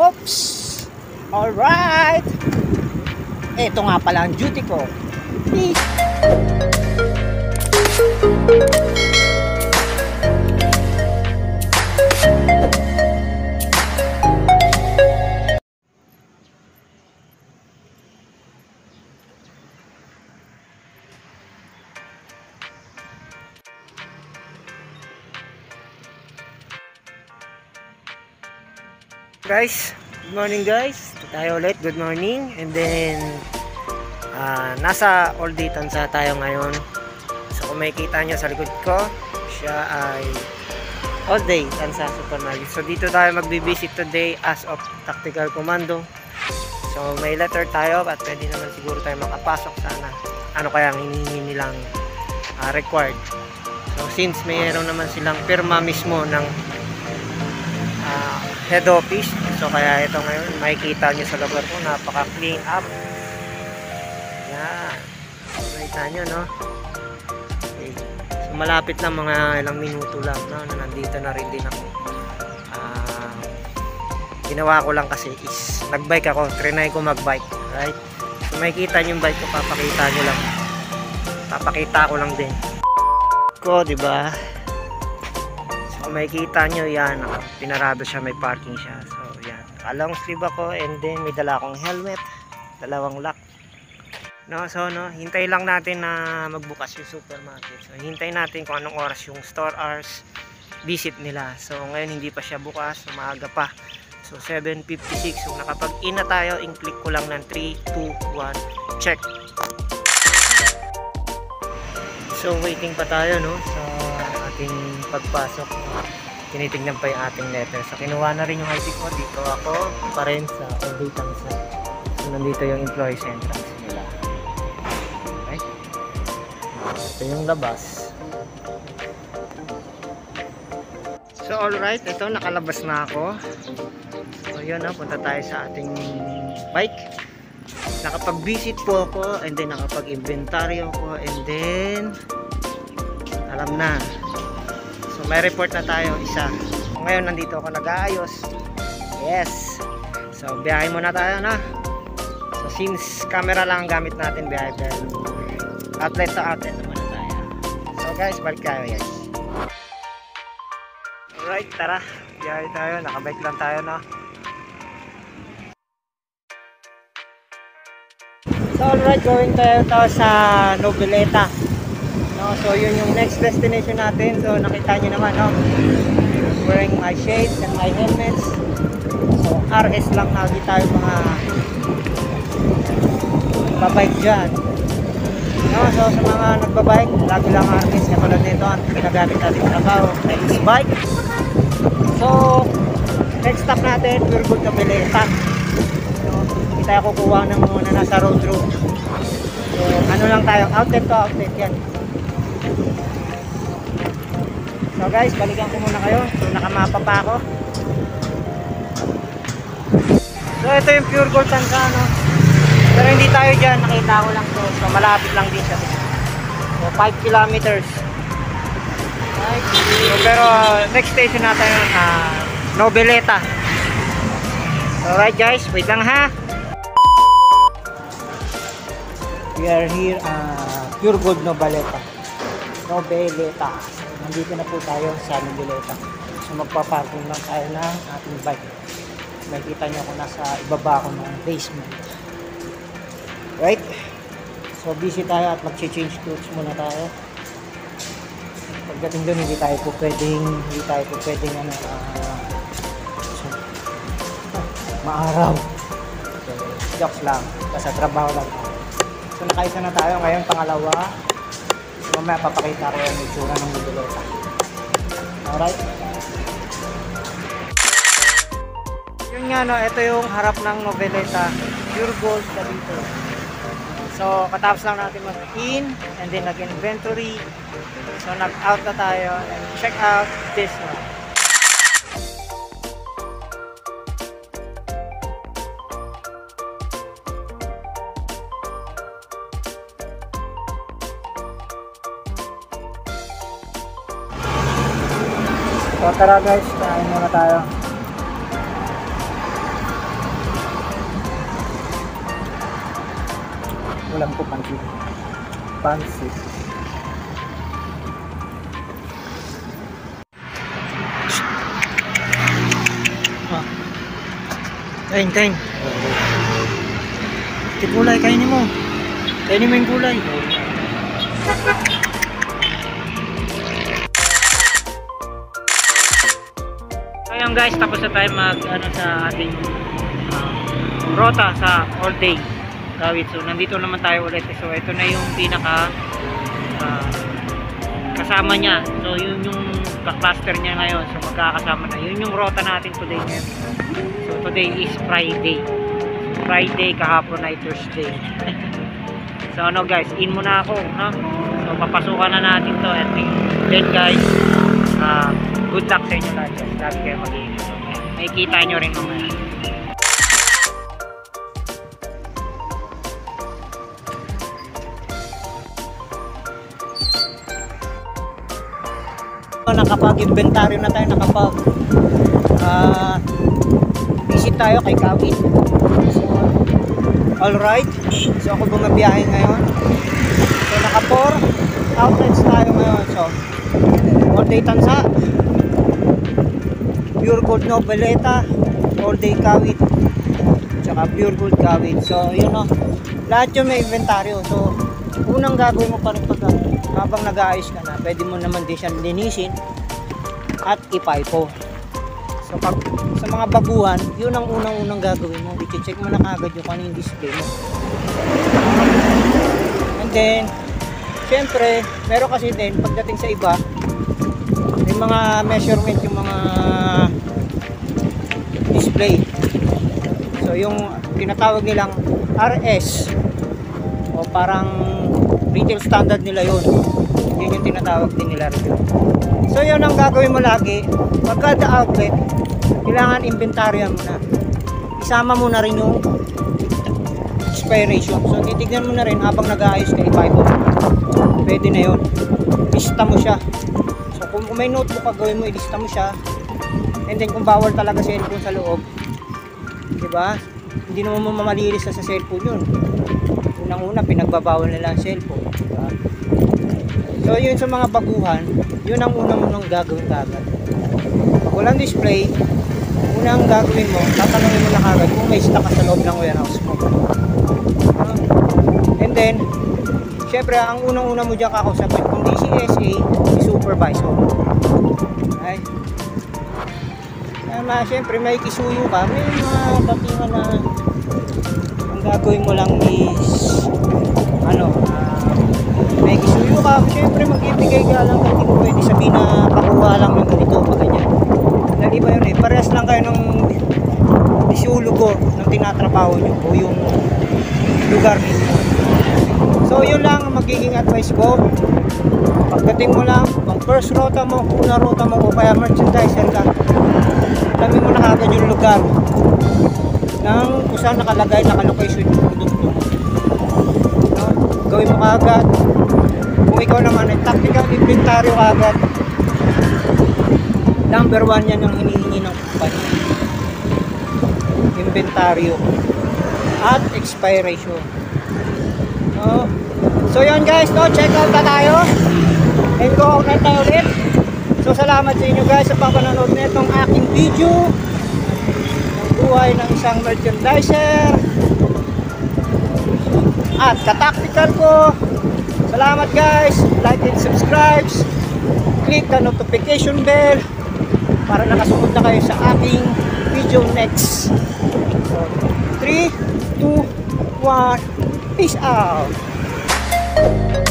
Oops! Alright! Ito nga pala ang duty ko. Guys, good morning guys. Tayo ulit, good morning. And then nasa all day Tansa tayo ngayon. So kung makikita nyo sa likod ko, siya ay all day Tansa Supermarket. So dito tayo magbibisit today as of Tactical Commando. So may letter tayo at pwede naman siguro tayo makapasok sana. Ano kaya ang hinihingi nilang required. So since mayroon naman silang pirma mismo ng head office, so kaya ito ngayon makikita nyo sa lugar ko, napaka clean up. Yan, makikita nyo, no? Okay. So malapit lang, mga ilang minuto lang, no? Nandito na rin din ako. Ginawa ko lang kasi is nagbike ako, trinay ko magbike, right? So makikita nyo yung bike ko, papakita ko lang din ko, diba? Makikita nyo yan, pinarado siya, may parking siya. So yan, long sleeve ako, and then may dala akong helmet, dalawang lock, no? So no, hintay lang natin na magbukas yung supermarket. So hintay natin kung anong oras yung store hours visit nila. So ngayon hindi pa siya bukas, so maaga pa. So 7:56, so nakapag-in na tayo, in-click ko lang ng 3, 2, 1, check. So waiting pa tayo, no, sa ating pagpasok. Tinitignan pa yung ating letter. So kinuha na rin yung ID ko. Dito ako pa rin sa all day Tansa. So nandito yung employees entrance nila. Okay, ito yung labas. So alright, ito nakalabas na ako. So yun, punta tayo sa ating bike. Nakapag-visit po ako, and then nakapag-inventaryo ko, and then alam na. So may report na tayo, isa. So, ngayon nandito ako nag-aayos. Yes. So biyahe muna tayo na. So since camera lang ang gamit natin, biyahe tayo. Outlet to outlet naman na tayo. So guys, balik tayo guys. Alright, tara. Biyahe tayo, nakabike lang tayo na. So alright, going tayo sa Noveleta. No, so yun yung next destination natin. So nakita nyo naman, no? Wearing my shades and my helmets. So RS lang lagi tayo mga nagbabike dyan. No, so sa mga nagbabike, lagi lang RS. Kapalad nito, ang pinagamit natin sa trabaho is bike. So next stop natin, Pure Gold Noveleta. So hindi tayo kukuha ng mga nasa road road. So ano lang tayo, outlet to outlet yan. So guys, balikan ko muna kayo. So nakamapa pa ako. So ito yung Pure Gold Tansa, no? Pero hindi tayo dyan, nakita ko lang to. So malapit lang din siya. So 5 kilometers. Right? So, pero next station natin Noveleta. Alright guys, wait lang ha. We are here Pure Gold Noveleta. So nandito na po tayo sa Noveleta. So magpa-parking lang tayo ng ating bike. Makikita nyo kung nasa ibaba ako ng basement. Right? So busy tayo at mag-change clothes muna tayo. Pagdating doon hindi tayo po pwedeng maaraw. So jokes lang, kasi trabaho lang tayo. So nakaisa na tayo ngayon, pangalawa. So mamaya papakita ko yung itsura ng Noveleta. Alright? Yun nga, no, ito yung harap ng Noveleta, Pure Gold na dito. So katapos lang natin mag-in and then nag-inventory. So nag-out na tayo and check out this one. So tara guys, kain muna tayo. Ulam ko pansit. Pansit. Ah. Kain. Gulay, kainin mo. Kainin mo yung gulay. Ayun guys, tapos na tayo sa ating rota sa all day Kawit. So nandito naman tayo ulit. So ito na yung pinaka kasama niya. So yun yung cluster niya ngayon. So magkakasama na. Yun yung rota natin today ngayon. So today is Friday, kahapon ay Thursday. So ano guys, in muna ako, ha? So papasukan na natin to. And then guys, good luck sa inyo lahat. Lagi kayo mag-iingat. Makikita nyo rin mamaya. Nakapag-inventaryo na tayo, visit tayo kay Kawit. So, alright, so ako bumabiyahe ngayon. So naka 4 outlets tayo ngayon. So all day Tansa, Pure Gold Noveleta, all day Kawit, tsaka Pure Gold Kawit. So yun o, lahat yun may inventaryo. So unang gagawin mo pa rin pag habang nag-aayos ka na, pwede mo naman din siya linisin at ipaipo. So pag sa mga baguhan, yun ang unang gagawin mo. I-check mo na kagad yung kanina display mo. And then syempre, meron kasi din pagdating sa iba, may mga measurement yung mga display. So yung tinatawag nilang RS, o parang retail standard nila yun. Yun yung tinatawag din nila rin. So yun ang gagawin mo lagi. Pagka outlet, kailangan inventaryan mo na. Isama mo na rin yung expiration. So titignan mo na rin habang nag-aayos ka, ipipo. Pwede na yun. Lista mo siya. So kung may notebook ka, gawin mo, ilista mo siya. And then kung bawal talaga cellphone sa loob, diba? Hindi naman mo mamalilis sa cellphone yun. Unang-una, pinagbabawal nila ang cellphone. Diba? So yun sa mga baguhan, yun ang unang gagawin kagad. Pag walang display, unang gagawin mo, tatanungin mo na kagad kung may stock ka sa loob ng warehouse mo. And then, syempre, ang unang-una mo dyan kakausapin kung DCSA, si supervisor. Okay? Syempre, may kisuyo ka, may mga datingan na ang gagawin mo lang is may kisuyo ka, syempre magbibigay ka lang, hindi mo pwede sabihin na pakuha lang ng ganito o ganyan. Dahil iba yun parehas lang kayo ng isulugo ng tinatrabaho nyo o yung lugar mismo. So yun lang ang magiging advice ko. Pagdating mo lang, ang first rota mo, una rota mo o kaya merchandiser ka, alamin mo na kagad yung lugar ng kung saan nakalocation yung produkto mo. Gawin mo kagad. Kung ikaw naman ay tactical inventaryo kagad, number 1 yan ang hinihingi ng kumpanya. Inventaryo at expiration. So yun guys, check out na tayo and go out na tayo ulit. So salamat sa inyo guys sa papanonood na itong aking video ng buhay ng isang merchandiser at kataktikal ko. Salamat guys, like and subscribe, click the notification bell para nakasunod na kayo sa aking video next. So 3, 2, 1, peace out.